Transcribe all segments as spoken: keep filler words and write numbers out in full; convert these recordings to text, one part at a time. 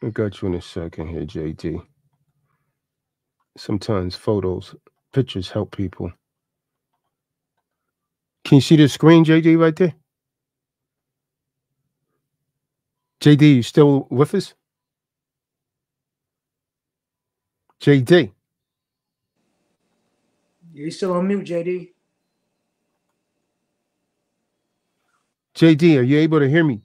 I got you in a second here, J D. Sometimes photos, pictures help people. Can you see the screen, J D, right there? J D, you still with us? J D. You're still on mute, J D. J D, are you able to hear me?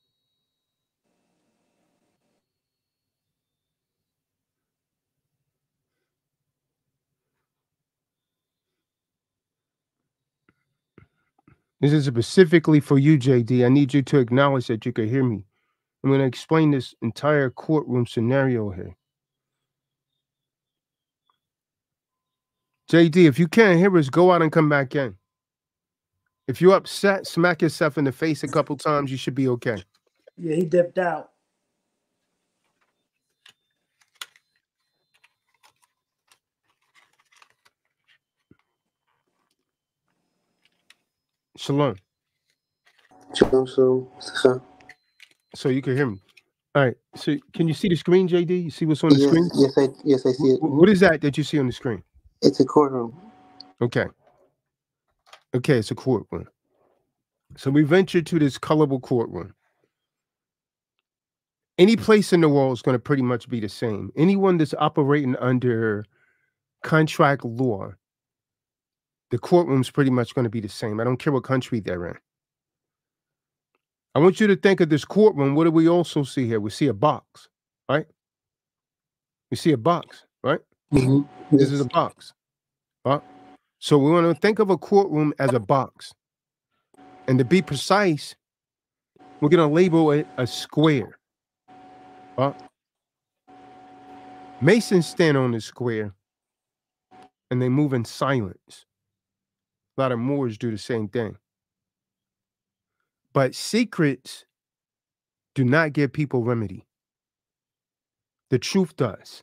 This is specifically for you, J D. I need you to acknowledge that you can hear me. I'm going to explain this entire courtroom scenario here. J D, if you can't hear us, go out and come back in. If you're upset, smack yourself in the face a couple times. You should be okay. Yeah, he dipped out. Shalom. Shalom, shalom. So you can hear me. All right. So can you see the screen, J D? You see what's on the yes, screen? Yes, I yes I see it. What is that that you see on the screen? It's a courtroom. Okay. Okay, it's a courtroom. So we ventured to this colorable courtroom. Any place in the world is going to pretty much be the same. Anyone that's operating under contract law, the courtroom's pretty much going to be the same. I don't care what country they're in. I want you to think of this courtroom. What do we also see here? We see a box, right? We see a box, right? Mm-hmm. This Yes. is a box. Right? So we want to think of a courtroom as a box. And to be precise, we're going to label it a square. Right? Masons stand on the square and they move in silence. A lot of Moors do the same thing. But secrets do not give people remedy. The truth does.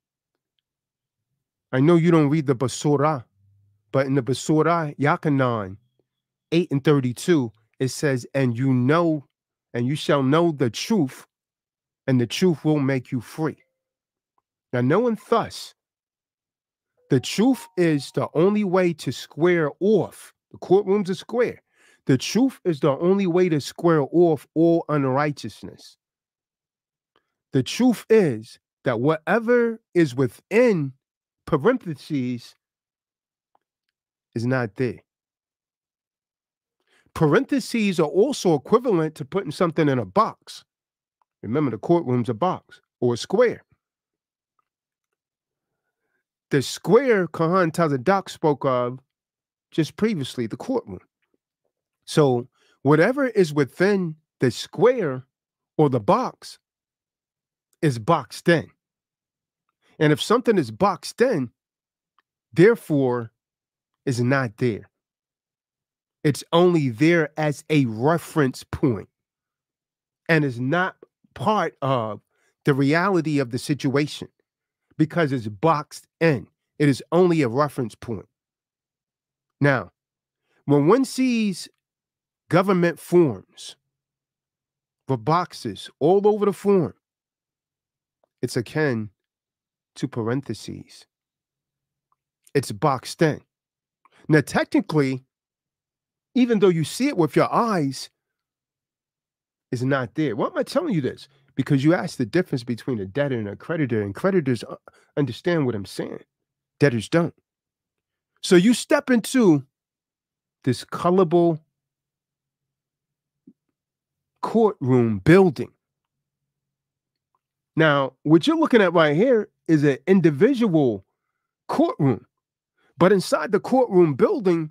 I know you don't read the Basurah, but in the Basurah, Yakanan, eight and thirty-two, it says, and you know, and you shall know the truth, and the truth will make you free. Now, knowing thus, the truth is the only way to square off. The courtroom's a square. The truth is the only way to square off all unrighteousness. The truth is that whatever is within parentheses is not there. Parentheses are also equivalent to putting something in a box. Remember, the courtroom's a box or a square. The square KAHANTAZADAQ spoke of just previously, the courtroom. So whatever is within the square or the box is boxed in. And if something is boxed in, therefore, is not there. It's only there as a reference point and is not part of the reality of the situation because it's boxed in. It is only a reference point. Now, when one sees government forms for boxes all over the form, it's akin to parentheses. It's boxed in. Now, technically, even though you see it with your eyes, it's not there. Why am I telling you this? Because you asked the difference between a debtor and a creditor, and creditors understand what I'm saying. Debtors don't. So you step into this colorable courtroom building. Now, what you're looking at right here is an individual courtroom. But inside the courtroom building,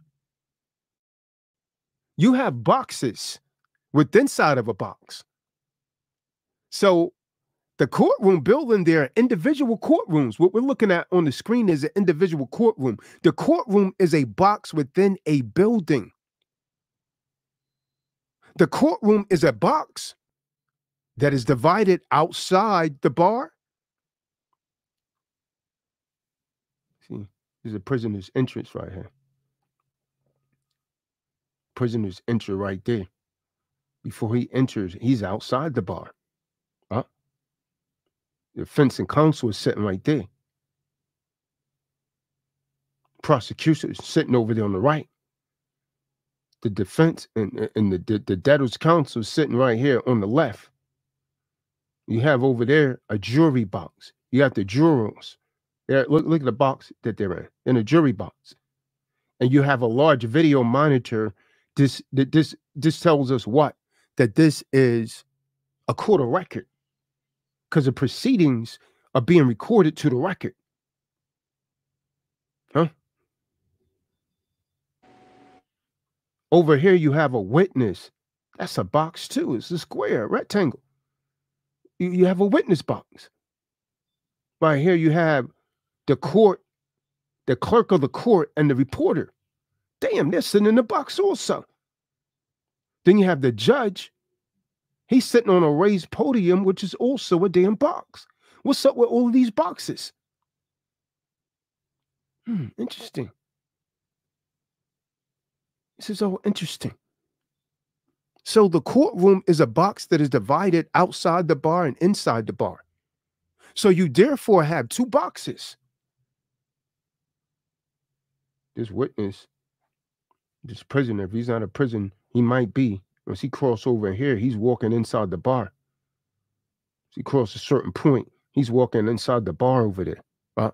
you have boxes within inside of a box. So the courtroom building, there are individual courtrooms. What we're looking at on the screen is an individual courtroom. The courtroom is a box within a building. The courtroom is a box that is divided outside the bar. See, there's a prisoner's entrance right here. Prisoner's entry right there. Before he enters, he's outside the bar. Huh? The defense and counsel is sitting right there. Prosecution is sitting over there on the right. The defense and, and the, the, the debtor's counsel is sitting right here on the left. You have over there a jury box. You have the jurors. There, look, look at the box that they're in, in a jury box. And you have a large video monitor. This, this, this tells us what? That this is a court of record, because the proceedings are being recorded to the record. Huh? Over here, you have a witness. That's a box too. It's a square, rectangle. You, you have a witness box. Right here, you have the court, the clerk of the court, and the reporter. Damn, they're sitting in the box also. Then you have the judge. He's sitting on a raised podium, which is also a damn box. What's up with all of these boxes? Hmm, interesting. This is all interesting. So the courtroom is a box that is divided outside the bar and inside the bar. So you therefore have two boxes. This witness, this prisoner, if he's not a prison, he might be. Once he cross over here, he's walking inside the bar. As he cross a certain point, he's walking inside the bar over there. Right?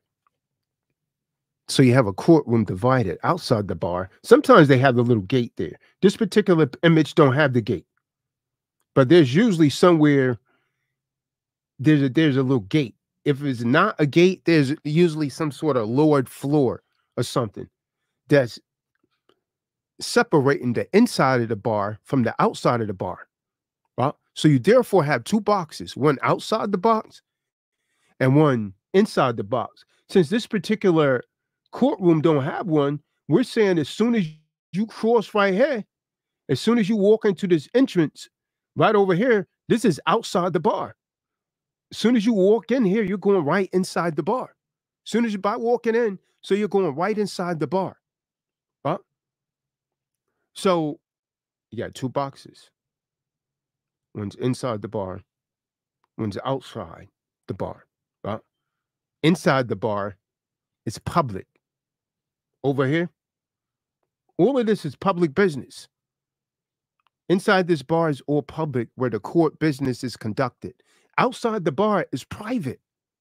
So you have a courtroom divided outside the bar. Sometimes they have the little gate there. This particular image don't have the gate. But there's usually somewhere there's a, there's a little gate. If it's not a gate, there's usually some sort of lowered floor or something that's separating the inside of the bar from the outside of the bar. Right? So you therefore have two boxes, one outside the box and one inside the box. Since this particular courtroom don't have one, we're saying as soon as you cross right here, as soon as you walk into this entrance right over here, this is outside the bar. As soon as you walk in here, you're going right inside the bar. As soon as you're by walking in, so you're going right inside the bar. Right? So you got two boxes. One's inside the bar, one's outside the bar. Right? Inside the bar is public. Over here, all of this is public business. Inside this bar is all public, where the court business is conducted. Outside the bar is private.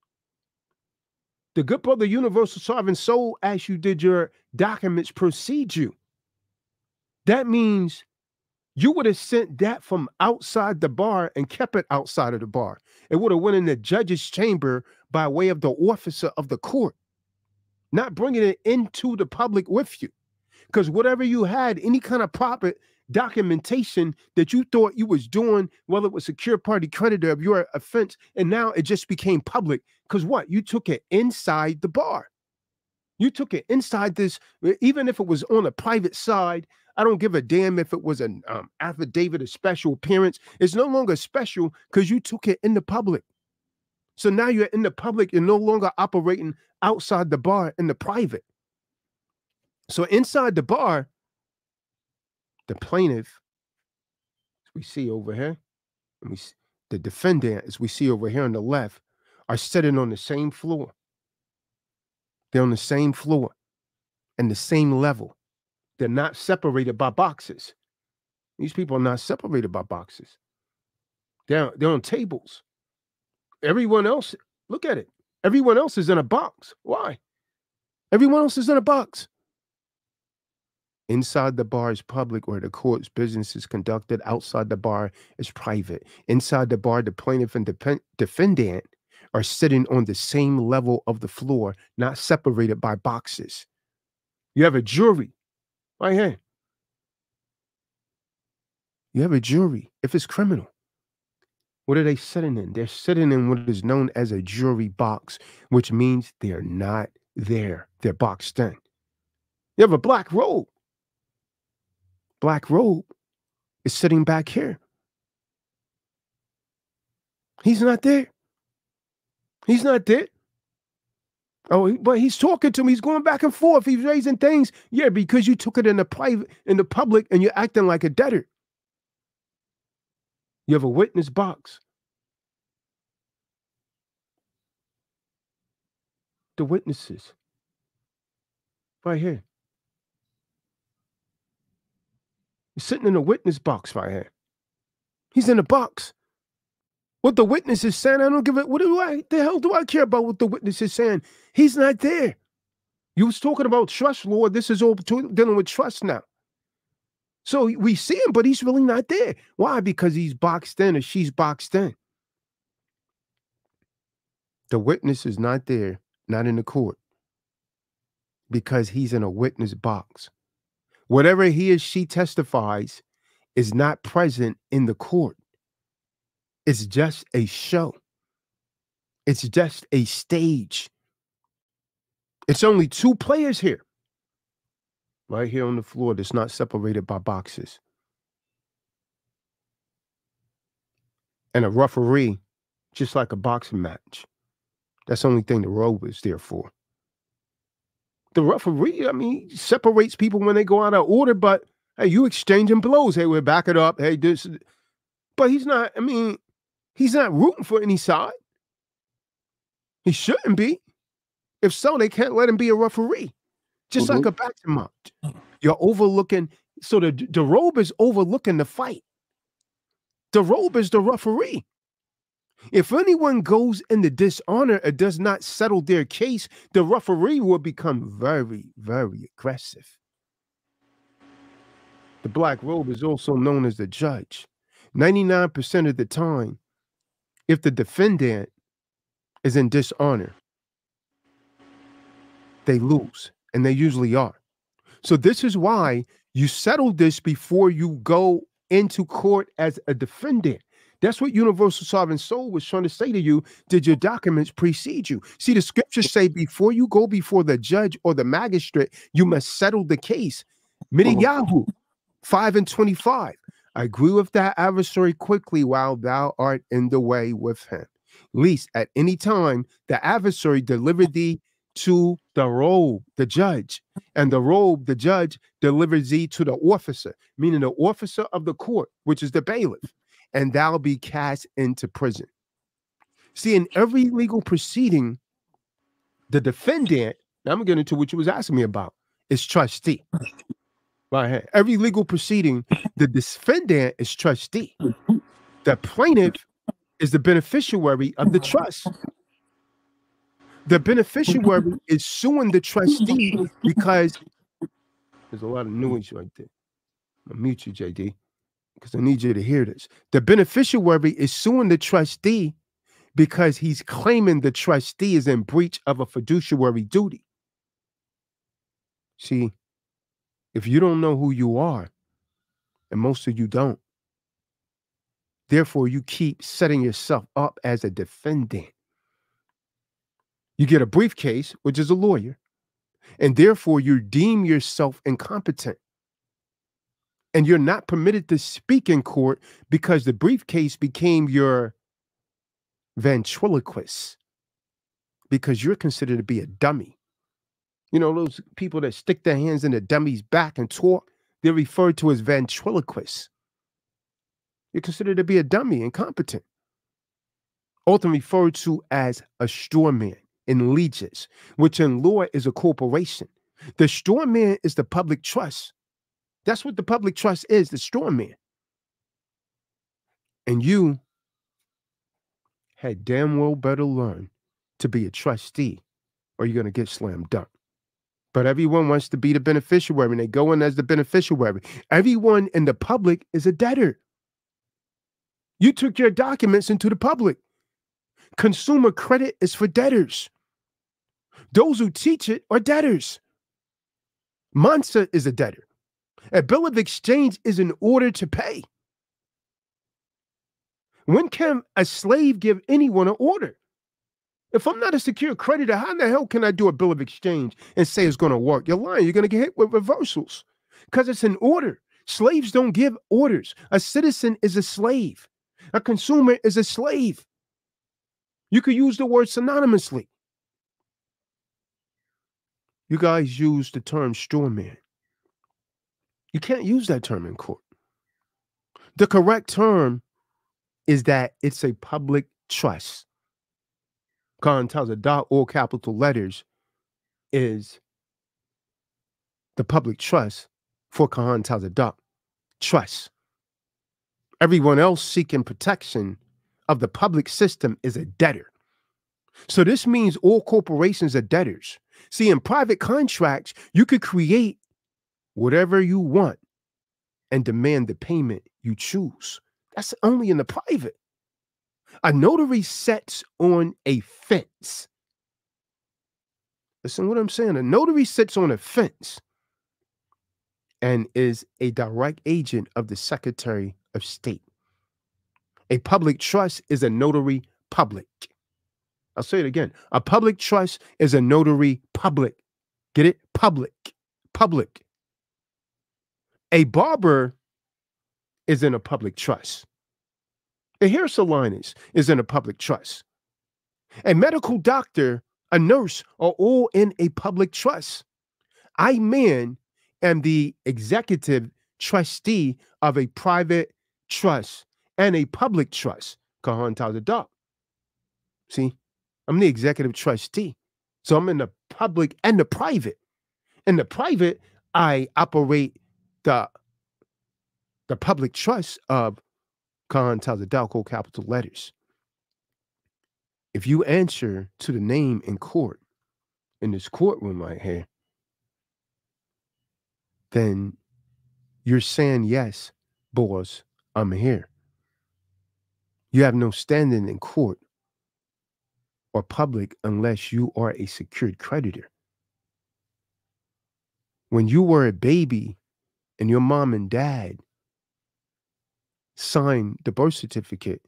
The good brother Universal Sovereign Soul, as you did your documents, proceed you. That means you would have sent that from outside the bar and kept it outside of the bar. It would have went in the judge's chamber by way of the officer of the court, not bringing it into the public with you. Because whatever you had, any kind of proper documentation that you thought you was doing, whether it was secure party creditor of your offense, and now it just became public. Because what? You took it inside the bar. You took it inside this, even if it was on a private side. I don't give a damn if it was an um, affidavit of special appearance. It's no longer special because you took it in the public. So now you're in the public. You're no longer operating outside the bar in the private. So inside the bar, the plaintiff, as we see over here, and we, the defendant, as we see over here on the left, are sitting on the same floor. They're on the same floor and the same level. They're not separated by boxes. These people are not separated by boxes. They're, they're on tables. Everyone else, look at it. Everyone else is in a box. Why? Everyone else is in a box. Inside the bar is public, where the court's business is conducted. Outside the bar is private. Inside the bar, the plaintiff and the defendant are sitting on the same level of the floor, not separated by boxes. You have a jury right here. You have a jury if it's criminal. What are they sitting in? They're sitting in what is known as a jury box, which means they're not there. They're boxed in. You have a black robe. Black robe is sitting back here. He's not there. He's not there. Oh, but he's talking to me. He's going back and forth. He's raising things. Yeah, because you took it in the private, in the public, and you're acting like a debtor. You have a witness box. the witnesses. Right here. He's sitting in a witness box right here. He's in a box. What the witness is saying, I don't give it. What do I, the hell do I care about what the witness is saying? He's not there. You was talking about trust, Lord. This is all dealing with trust now. So we see him, but he's really not there. Why? Because he's boxed in or she's boxed in. The witness is not there, not in the court, because he's in a witness box. Whatever he or she testifies is not present in the court. It's just a show. It's just a stage. It's only two players here. Right here on the floor that's not separated by boxes. And a referee, just like a boxing match. That's the only thing the robe is there for. The referee, I mean, separates people when they go out of order, but hey, you exchanging blows. Hey, we'll back it up. Hey, this. But he's not, I mean, he's not rooting for any side. He shouldn't be. If so, they can't let him be a referee. Just mm-hmm. like a boxing match. You're overlooking, so the, the robe is overlooking the fight. The robe is the referee. If anyone goes into dishonor or does not settle their case, the referee will become very, very aggressive. The black robe is also known as the judge. ninety-nine percent of the time, if the defendant is in dishonor, they lose, and they usually are. So this is why you settle this before you go into court as a defendant. That's what Universal Sovereign Soul was trying to say to you. Did your documents precede you? See, the scriptures say before you go before the judge or the magistrate, you must settle the case. Midiyahu five and twenty-five. I agree with that adversary quickly while thou art in the way with him. Least at any time the adversary delivered thee to the robe, the judge, and the robe, the judge, delivers thee to the officer, meaning the officer of the court, which is the bailiff, and thou be cast into prison. See, in every legal proceeding, the defendant, now I'm getting into what you was asking me about, is trustee. Right here. Every legal proceeding, the defendant is trustee. The plaintiff is the beneficiary of the trust. The beneficiary is suing the trustee because there's a lot of noise right there. I'll mute you, J D, because I need you to hear this. The beneficiary is suing the trustee because he's claiming the trustee is in breach of a fiduciary duty. See, if you don't know who you are, and most of you don't, therefore you keep setting yourself up as a defendant. You get a briefcase, which is a lawyer, and therefore you deem yourself incompetent. And you're not permitted to speak in court because the briefcase became your ventriloquist, because you're considered to be a dummy. You know, those people that stick their hands in the dummy's back and talk, they're referred to as ventriloquists. You're considered to be a dummy, incompetent. Often referred to as a straw man in leges, which in law is a corporation. The straw man is the public trust. That's what the public trust is, the straw man. And you had damn well better learn to be a trustee or you're going to get slam dunk. But everyone wants to be the beneficiary and they go in as the beneficiary. Everyone in the public is a debtor. You took your documents into the public. Consumer credit is for debtors. Those who teach it are debtors. Mansa is a debtor. A bill of exchange is in order to pay. When can a slave give anyone an order? If I'm not a secure creditor, how in the hell can I do a bill of exchange and say it's going to work? You're lying. You're going to get hit with reversals because it's an order. Slaves don't give orders. A citizen is a slave. A consumer is a slave. You could use the word synonymously. You guys use the term straw man. You can't use that term in court. The correct term is that it's a public trust. KAHANTAZADAQ, all capital letters, is the public trust for KAHANTAZADAQ. Trust. Everyone else seeking protection of the public system is a debtor. So this means all corporations are debtors. See, in private contracts, you could create whatever you want and demand the payment you choose. That's only in the private. A notary sits on a fence. Listen to what I'm saying. A notary sits on a fence and is a direct agent of the Secretary of State. A public trust is a notary public. I'll say it again. A public trust is a notary public. Get it? Public. Public. A barber is in a public trust. A hair salonist is in a public trust. A medical doctor, a nurse are all in a public trust. I, man, am the executive trustee of a private trust and a public trust. KAHANTAZADAQ. See, I'm the executive trustee. So I'm in the public and the private. In the private, I operate the, the public trust of KAHANTAZADAQ, all capital letters. If you answer to the name in court, in this courtroom right here, then you're saying, yes, boss, I'm here. You have no standing in court or public unless you are a secured creditor. When you were a baby and your mom and dad signed the birth certificate,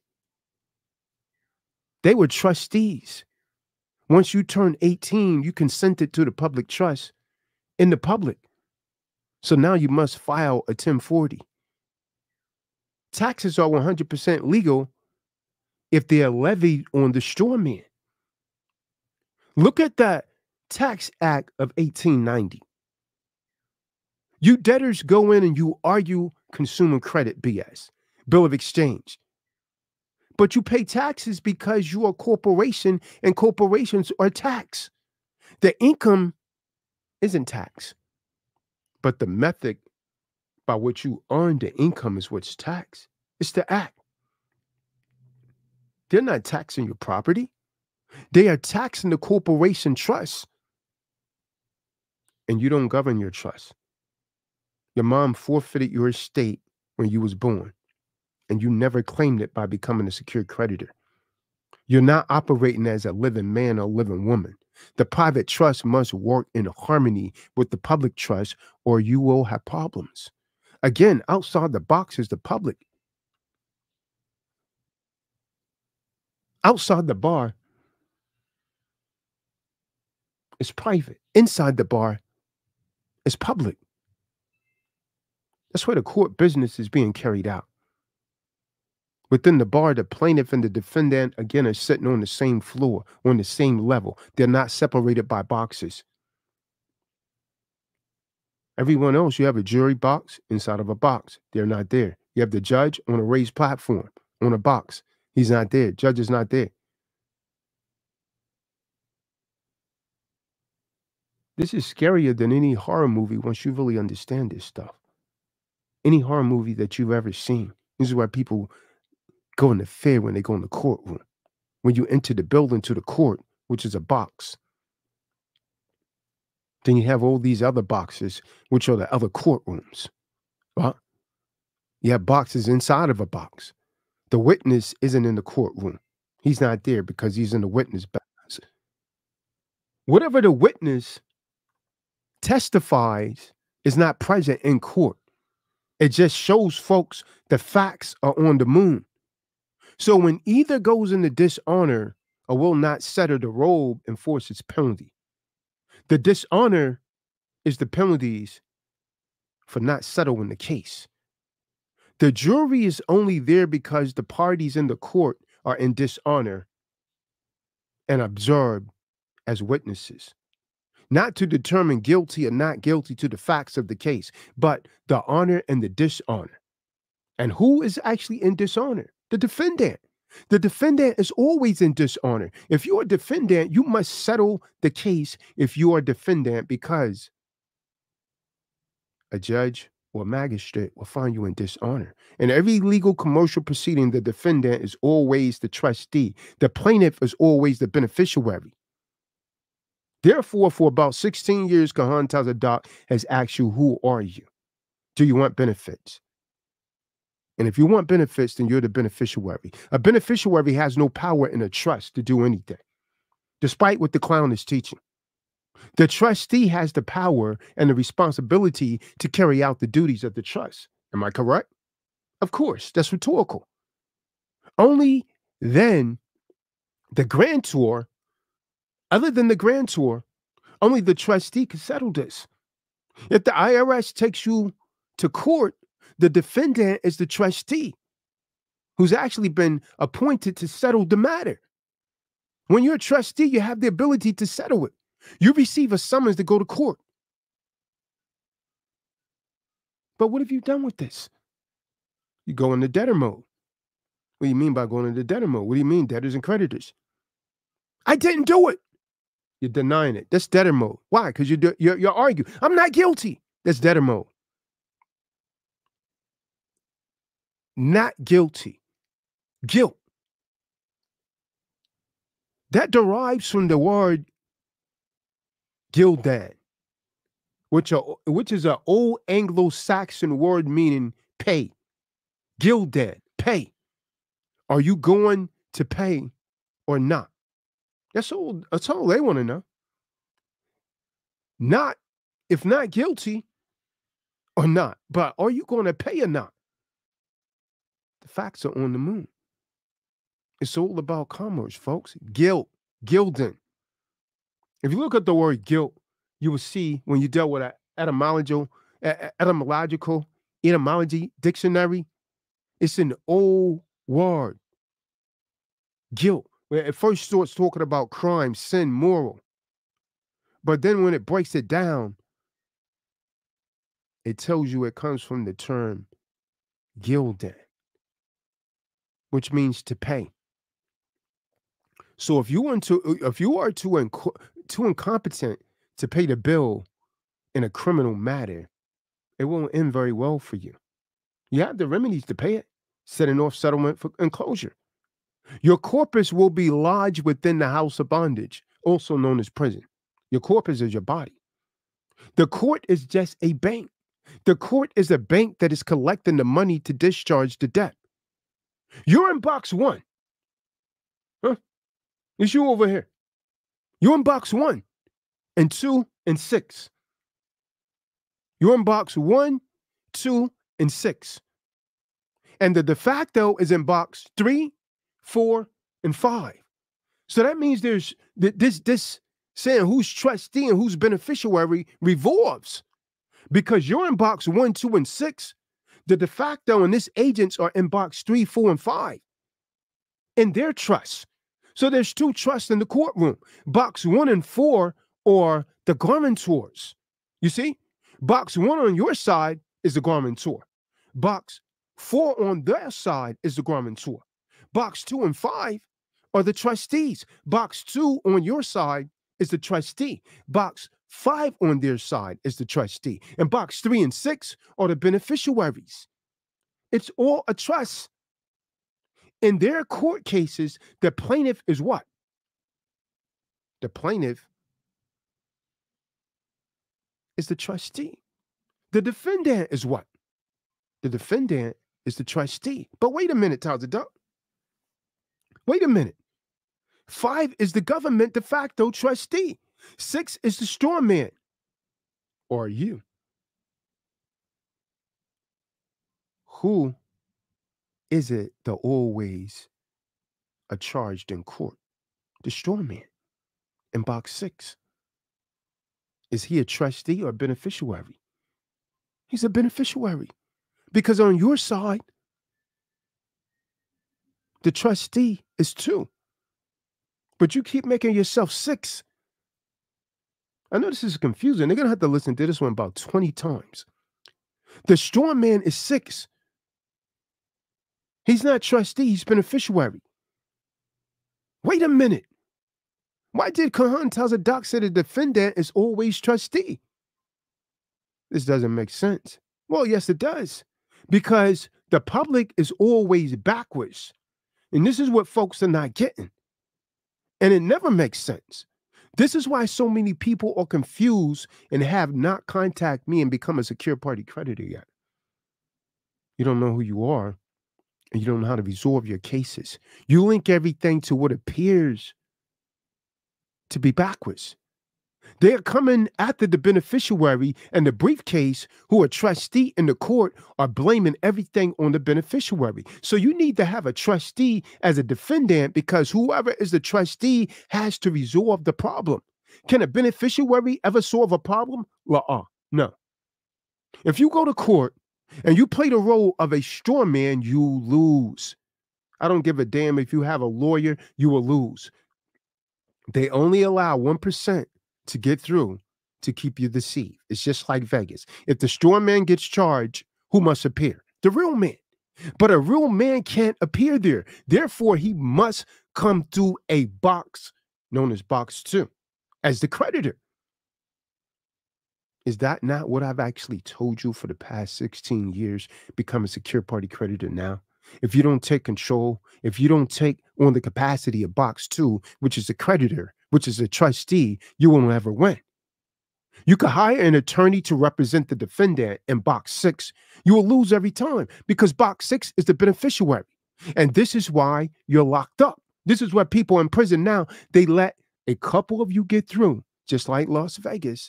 they were trustees. Once you turned eighteen, you consented to the public trust in the public. So now you must file a ten forty. Taxes are one hundred percent legal if they are levied on the straw man. Look at the Tax Act of eighteen ninety. You debtors go in and you argue consumer credit B S, bill of exchange. But you pay taxes because you are a corporation and corporations are taxed. The income isn't taxed, but the method by which you earn the income is what's taxed. It's the act. They're not taxing your property. They are taxing the corporation trust. And you don't govern your trust. Your mom forfeited your estate when you was born, and you never claimed it by becoming a secured creditor. You're not operating as a living man or living woman. The private trust must work in harmony with the public trust, or you will have problems. Again, outside the box is the public. Outside the bar is private. Inside the bar is public. That's where the court business is being carried out. Within the bar, the plaintiff and the defendant, again, are sitting on the same floor, on the same level. They're not separated by boxes. Everyone else, you have a jury box inside of a box. They're not there. You have the judge on a raised platform, on a box. He's not there. Judge is not there. This is scarier than any horror movie once you really understand this stuff. Any horror movie that you've ever seen. This is why people go into fear when they go in the courtroom. When you enter the building to the court, which is a box, then you have all these other boxes, which are the other courtrooms. Right? You have boxes inside of a box. The witness isn't in the courtroom. He's not there because he's in the witness box. Whatever the witness testifies is not present in court. It just shows folks the facts are on the moon. So when either goes into dishonor or will not settle the robe, enforce its penalty. The dishonor is the penalties for not settling the case. The jury is only there because the parties in the court are in dishonor and observed as witnesses. Not to determine guilty or not guilty to the facts of the case, but the honor and the dishonor. And who is actually in dishonor? The defendant. The defendant is always in dishonor. If you're a defendant, you must settle the case if you are a defendant, because a judge or magistrate will find you in dishonor. In every legal commercial proceeding, the defendant is always the trustee. The plaintiff is always the beneficiary. Therefore, for about sixteen years, KAHANTAZADAQ has asked you, who are you? Do you want benefits? And if you want benefits, then you're the beneficiary. A beneficiary has no power in a trust to do anything, despite what the clown is teaching. The trustee has the power and the responsibility to carry out the duties of the trust. Am I correct? Of course, that's rhetorical. Only then the grantor, other than the grantor, only the trustee can settle this. If the I R S takes you to court, the defendant is the trustee who's actually been appointed to settle the matter. When you're a trustee, you have the ability to settle it. You receive a summons to go to court. But what have you done with this? You go into debtor mode. What do you mean by going into debtor mode? What do you mean, debtors and creditors? I didn't do it. You're denying it. That's debtor mode. Why? Because you're, you're, you're arguing. I'm not guilty. That's debtor mode. Not guilty. Guilt. That derives from the word gildan, which, are, which is an old Anglo-Saxon word meaning pay. Gildan, pay. Are you going to pay or not? That's all, that's all they want to know. Not, if not guilty or not, but are you going to pay or not? The facts are on the moon. It's all about commerce, folks. Guilt, gildan. If you look at the word guilt, you will see when you deal with an etymological, etymological etymology dictionary, it's an old word. Guilt. Where it first starts talking about crime, sin, moral. But then when it breaks it down, it tells you it comes from the term gildan, which means to pay. So if you want to, if you are too, inc too incompetent to pay the bill in a criminal matter, it won't end very well for you. You have the remedies to pay it, setting off settlement for enclosure. Your corpus will be lodged within the house of bondage, also known as prison. Your corpus is your body. The court is just a bank. The court is a bank that is collecting the money to discharge the debt. You're in box one. Huh? It's you over here. You're in box one and two and six. You're in box one, two, and six. And the de facto is in box three, four, and five. So that means there's this, this saying who's trustee and who's beneficiary revolves. Because you're in box one, two, and six. The de facto and this agents are in box three, four, and five. In their trusts. So there's two trusts in the courtroom. Box one and four are the guarantors. You see? Box one on your side is the guarantor. Box four on their side is the guarantor. Box two and five are the trustees. Box two on your side is the trustee. Box five on their side is the trustee. And box three and six are the beneficiaries. It's all a trust. In their court cases, the plaintiff is what? The plaintiff is the trustee. The defendant is what? The defendant is the trustee. But wait a minute, tazadaq. Wait a minute. Five is the government de facto trustee. Six is the straw man. Or you. Who is it that always are charged in court? The straw man in box six. Is he a trustee or a beneficiary? He's a beneficiary. Because on your side, the trustee is two. But you keep making yourself six. I know this is confusing. They're going to have to listen to this one about twenty times. The straw man is six. He's not trustee, he's beneficiary. Wait a minute. Why did KAHANTAZADAQ say the defendant is always trustee? This doesn't make sense. Well, yes, it does. Because the public is always backwards. And this is what folks are not getting. And it never makes sense. This is why so many people are confused and have not contacted me and become a secure party creditor yet. You don't know who you are, and you don't know how to resolve your cases. You link everything to what appears to be backwards. They're coming after the beneficiary and the briefcase, who are trustee in the court, are blaming everything on the beneficiary. So you need to have a trustee as a defendant, because whoever is the trustee has to resolve the problem. Can a beneficiary ever solve a problem? Uh-uh, no. If you go to court and you play the role of a straw man, you lose. I don't give a damn if you have a lawyer, you will lose. They only allow one percent to get through to keep you deceived. It's just like Vegas. If the straw man gets charged, who must appear? The real man. But a real man can't appear there. Therefore, he must come through a box known as box two as the creditor. Is that not what I've actually told you for the past sixteen years? Become a secure party creditor now. If you don't take control, if you don't take on the capacity of box two, which is a creditor, which is a trustee, you won't ever win. You could hire an attorney to represent the defendant in box six. You will lose every time, because box six is the beneficiary. And this is why you're locked up. This is why people in prison now, they let a couple of you get through, just like Las Vegas.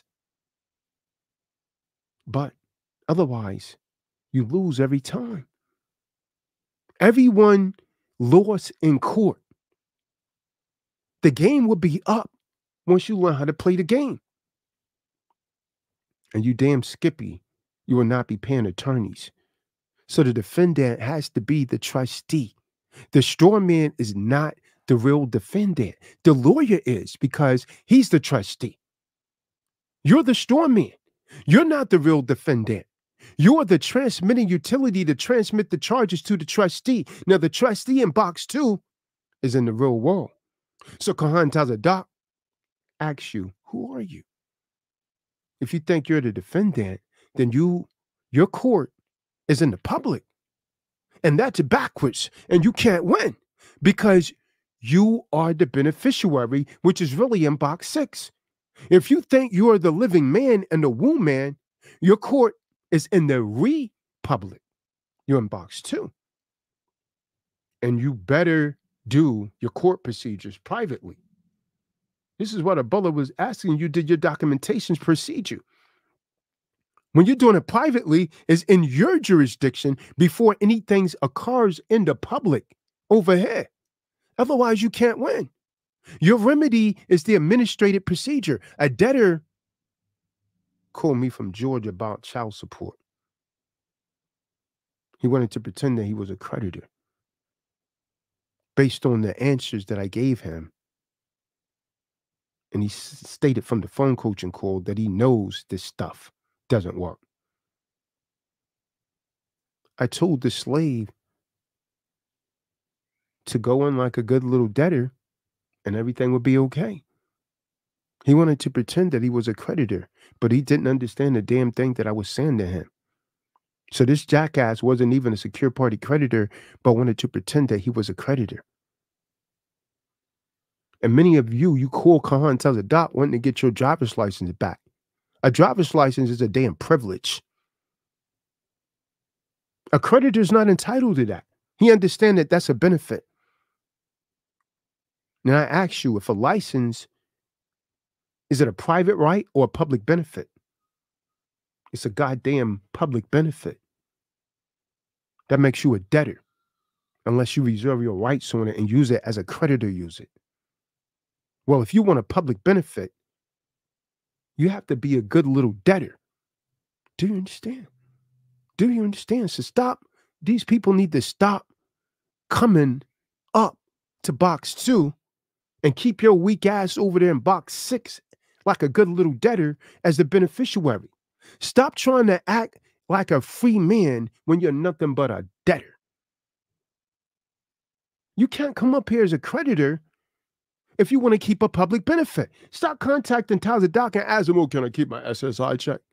But otherwise, you lose every time. Everyone lost in court. The game will be up once you learn how to play the game. And you damn skippy, you will not be paying attorneys. So the defendant has to be the trustee. The straw man is not the real defendant. The lawyer is, because he's the trustee. You're the straw man. You're not the real defendant. You are the transmitting utility to transmit the charges to the trustee. Now, the trustee in box two is in the real world. So KAHANTAZADAQ asks you, who are you? If you think you're the defendant, then you, your court is in the public. And that's backwards. And you can't win, because you are the beneficiary, which is really in box six. If you think you are the living man and the womb man, your court is in the republic. You're in box two. And you better do your court procedures privately. This is what Abdullah was asking you. Did your documentations precede you? When you're doing it privately, is in your jurisdiction before anything occurs in the public over here. Otherwise, you can't win. Your remedy is the administrative procedure. A debtor called me from Georgia about child support. He wanted to pretend that he was a creditor based on the answers that I gave him. And he stated from the phone coaching call that he knows this stuff doesn't work. I told the slave to go in like a good little debtor and everything would be okay. He wanted to pretend that he was a creditor, but he didn't understand the damn thing that I was saying to him. So this jackass wasn't even a secure party creditor, but wanted to pretend that he was a creditor. And many of you, you call KAHANTAZADAQ wanting to get your driver's license back. A driver's license is a damn privilege. A creditor is not entitled to that. He understands that that's a benefit. Now I ask you, if a license, is it a private right or a public benefit? It's a goddamn public benefit. That makes you a debtor, unless you reserve your rights on it and use it as a creditor use it. Well, if you want a public benefit, you have to be a good little debtor. Do you understand? Do you understand? So stop. These people need to stop coming up to box two and keep your weak ass over there in box six like a good little debtor as the beneficiary. Stop trying to act like a free man when you're nothing but a debtor. You can't come up here as a creditor if you want to keep a public benefit. Stop contacting tazadaq and ask them, oh, can I keep my S S I check?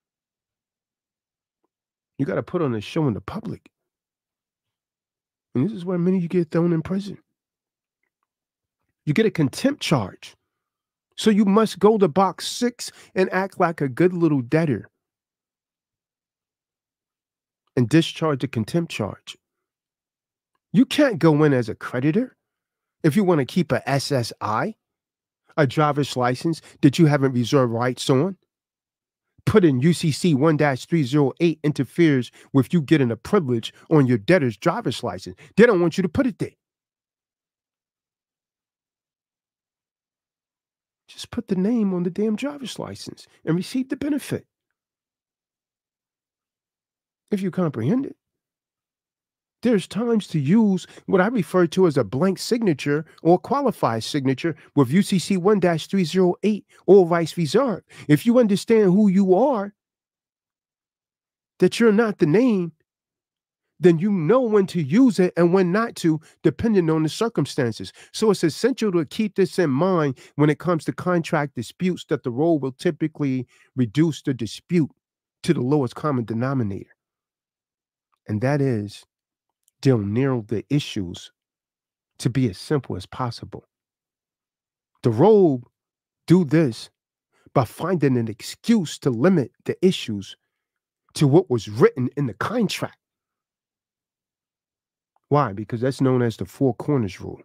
You got to put on a show in the public. And this is where many of you get thrown in prison. You get a contempt charge. So you must go to box six and act like a good little debtor and discharge a contempt charge. You can't go in as a creditor if you want to keep a S S I, a driver's license that you haven't reserved rights on. Put in U C C one dash three oh eight interferes with you getting a privilege on your debtor's driver's license. They don't want you to put it there. Just put the name on the damn driver's license and receive the benefit. If you comprehend it. There's times to use what I refer to as a blank signature or qualified signature with U C C one dash three oh eight or vice versa. If you understand who you are, that you're not the name, then you know when to use it and when not to, depending on the circumstances. So it's essential to keep this in mind when it comes to contract disputes, that the role will typically reduce the dispute to the lowest common denominator. And that is, they'll narrow the issues to be as simple as possible. The rogue do this by finding an excuse to limit the issues to what was written in the contract. Why? Because that's known as the four corners rule.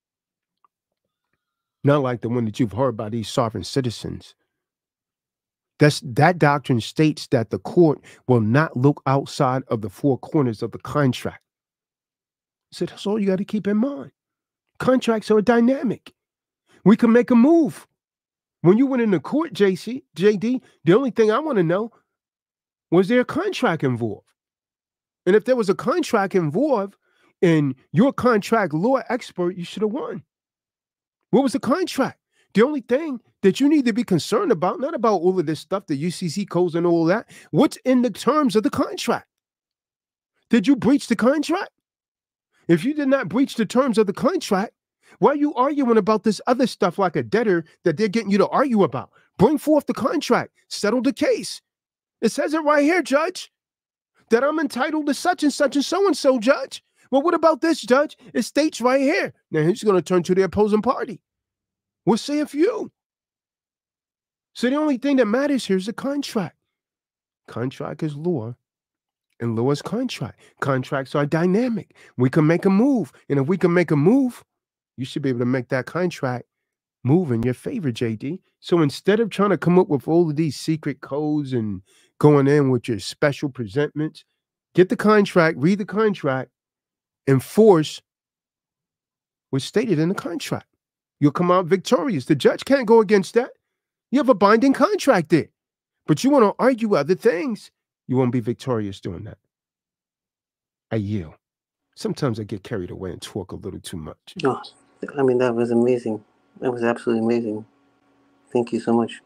Not like the one that you've heard by these sovereign citizens. That's, that doctrine states that the court will not look outside of the four corners of the contract. So that's all you got to keep in mind. Contracts are dynamic. We can make a move. When you went into court, J C, J D, the only thing I want to know, was there a contract involved? And if there was a contract involved and you're a contract law expert, you should have won. What was the contract? The only thing that you need to be concerned about, not about all of this stuff, the U C C codes and all that, what's in the terms of the contract? Did you breach the contract? If you did not breach the terms of the contract, why are you arguing about this other stuff like a debtor that they're getting you to argue about? Bring forth the contract. Settle the case. It says it right here, Judge, that I'm entitled to such and such and so-and-so, Judge. Well, what about this, Judge? It states right here. Now, he's going to turn to the opposing party. We'll say a few. So the only thing that matters here is the contract. Contract is law, and law is contract. Contracts are dynamic. We can make a move. And if we can make a move, you should be able to make that contract move in your favor, J D. So instead of trying to come up with all of these secret codes and going in with your special presentments, get the contract, read the contract, enforce what's stated in the contract. You'll come out victorious. The judge can't go against that. You have a binding contract there. But you want to argue other things, you won't be victorious doing that. I yield. Sometimes I get carried away and talk a little too much. Oh, I mean, that was amazing. That was absolutely amazing. Thank you so much.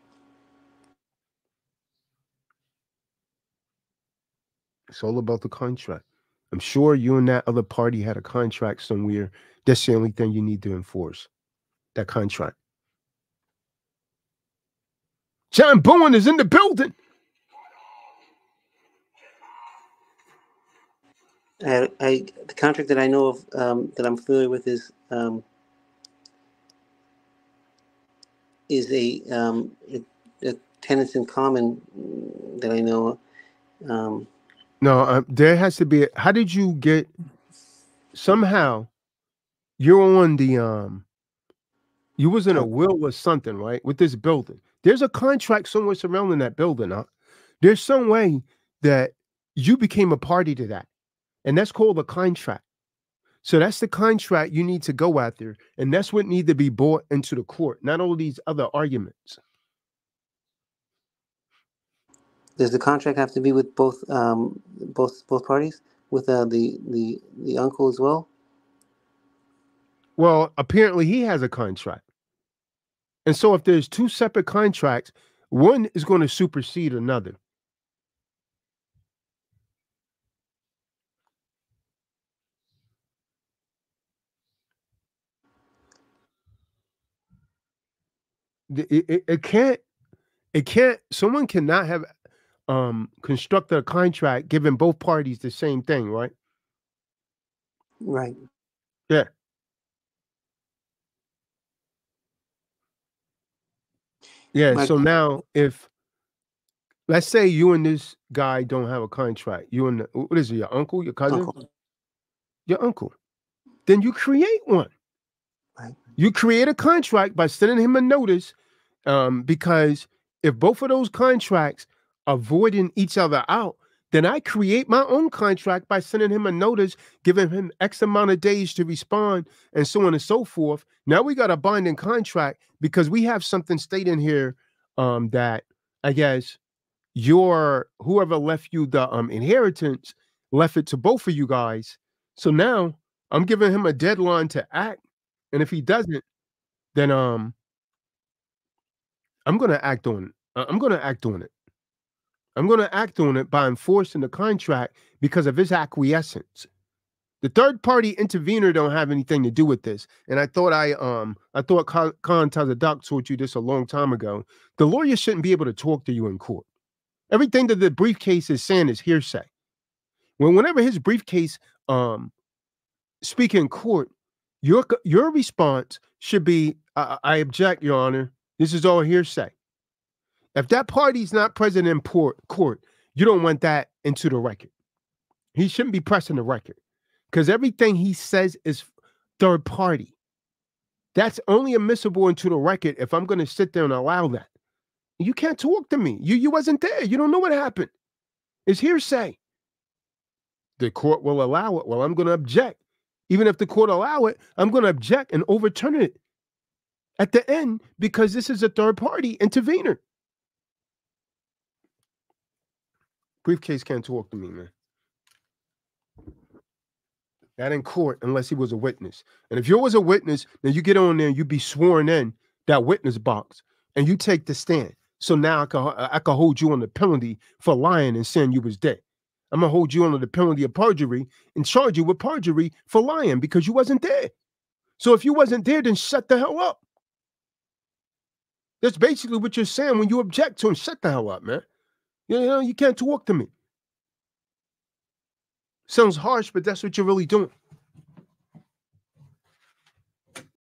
It's all about the contract. I'm sure you and that other party had a contract somewhere. That's the only thing you need to enforce. That contract. John Bowen is in the building. I, I the contract that I know of, um, that I'm familiar with is um, is a, um, a, a tenants in common that I know. Um, no, uh, there has to be. A, how did you get? Somehow, you're on the um. You was in a will or something, right? With this building, there's a contract somewhere surrounding that building. Huh? There's some way that you became a party to that, and that's called a contract. So that's the contract you need to go after, and that's what needs to be brought into the court, not all these other arguments. Does the contract have to be with both um, both both parties, with uh, the the the uncle as well? Well, apparently he has a contract, and so if there's two separate contracts, one is going to supersede another. It, it, it can't. It can't. Someone cannot have um constructed a contract giving both parties the same thing, right? Right. Yeah. Yeah. Right. So now, if let's say you and this guy don't have a contract, you and the, what is it, your uncle, your cousin, Uncle. your uncle, then you create one. Right. You create a contract by sending him a notice, um, because if both of those contracts are voiding each other out, then I create my own contract by sending him a notice, giving him X amount of days to respond, and so on and so forth. Now we got a binding contract because we have something stating here um, that I guess your whoever left you the um, inheritance left it to both of you guys. So now I'm giving him a deadline to act, and if he doesn't, then um I'm gonna act on it. Uh, I'm gonna act on it. I'm gonna act on it by enforcing the contract because of his acquiescence. The third party intervener don't have anything to do with this. And I thought I um I thought KAHANTAZADAQ taught you this a long time ago. The lawyer shouldn't be able to talk to you in court. Everything that the briefcase is saying is hearsay. When whenever his briefcase um speak in court, your your response should be, I, I object, Your Honor. This is all hearsay. If that party's not present in court, you don't want that into the record. He shouldn't be pressing the record because everything he says is third party. That's only admissible into the record if I'm going to sit there and allow that. You can't talk to me. You, you wasn't there. You don't know what happened. It's hearsay. The court will allow it. Well, I'm going to object. Even if the court allow it, I'm going to object and overturn it at the end because this is a third party intervener. Briefcase can't talk to me, man. Not in court unless he was a witness. And if you was a witness, then you get on there and you be sworn in that witness box and you take the stand. So now I can, I can hold you on the penalty for lying and saying you was dead. I'm going to hold you under the penalty of perjury and charge you with perjury for lying because you wasn't there. So if you wasn't there, then shut the hell up. That's basically what you're saying when you object to him. Shut the hell up, man. You know, you can't talk to me. Sounds harsh, but that's what you're really doing.